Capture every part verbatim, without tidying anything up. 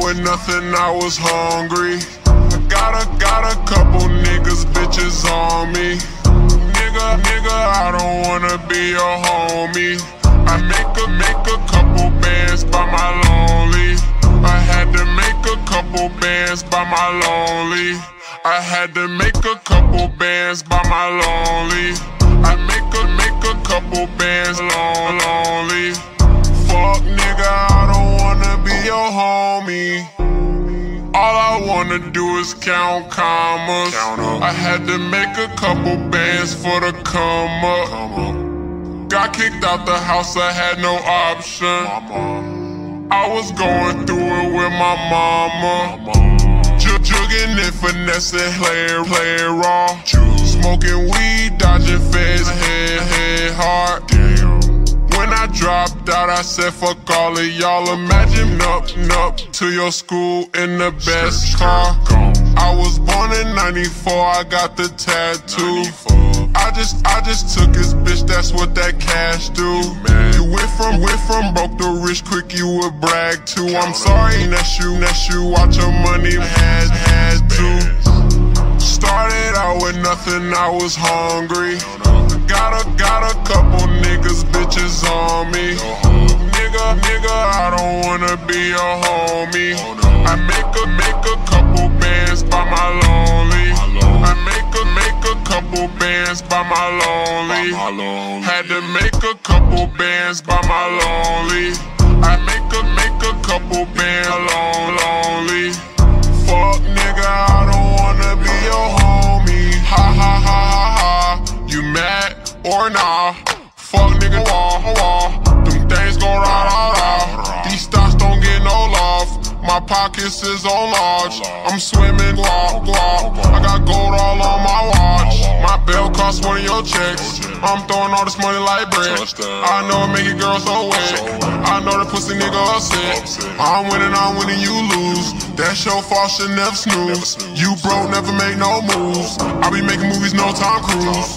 with nothing, I was hungry. I got a, got a couple niggas, bitches on me. Nigga, nigga, I don't wanna be your homie. I make a, make a couple bands by my lonely. I had to make a couple bands by my lonely. I had to make a couple bands by my lonely. I make a, make a couple bands lon lonely. Fuck nigga, I don't wanna be your homie. All I wanna do is count commas. I had to make a couple bands for the come up. Got kicked out the house, I had no option. I was going through it with my mama. Jugging and finessing, play, play raw. Smoking weed, dodging feds, head, head hard. When I dropped out, I said fuck all of y'all. Imagine up, up to your school in the best car. I was born in ninety-four, I got the tattoo. I just, I just took his bitch, that's what that cash do. You went from, went from broke to rich quick, you would brag too. I'm sorry, that's you, that's you, watch your money, had, had to. Started out with nothing, I was hungry. Got a, got a couple niggas, bitches on me. Nigga, nigga, I don't wanna be your homie. I make a, make a couple bands by my lonely. I make a, make a couple bands by my lonely. Had to make a couple bands by my lonely. I make a, make a couple bands alone, lonely. Fuck nigga, I don't wanna be your homie. Ha ha ha ha ha. You mad or nah? Fuck nigga, wah wah. Them things gon' rah rah rah. These stocks don't get no love. My pockets is on large. I'm swimming guap guap. I got gold all on my watch. My belt costs one of your checks. I'm throwing all this money like bread. I know it make your girl so wet. I know the pussy nigga upset. I'm winning, I'm winning, you lose. That's your fault, should never snooze. You broke, never make no moves. I be making movies, no Tom Cruise.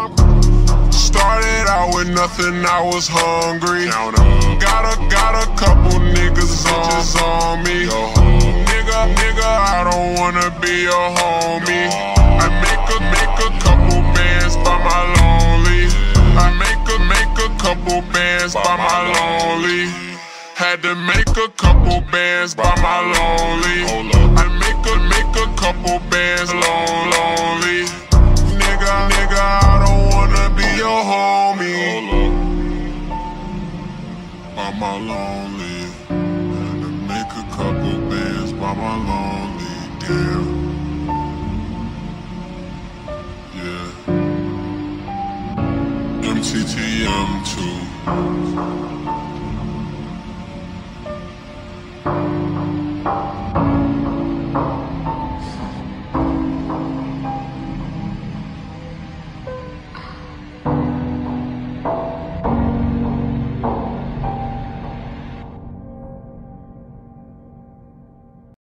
Started out with nothing, I was hungry. Got a, got a couple niggas on me. Nigga, nigga, I don't wanna be your homie. I make a, make a couple bands by my lonely. I make a, make a couple bands by my lonely. Had to make a couple bands by my lonely. I make a, make a couple bands lon lonely. Nigga, nigga, I don't wanna be your homie. By my lonely. Had to make a couple bands by my lonely. Damn. Yeah. M T T M two.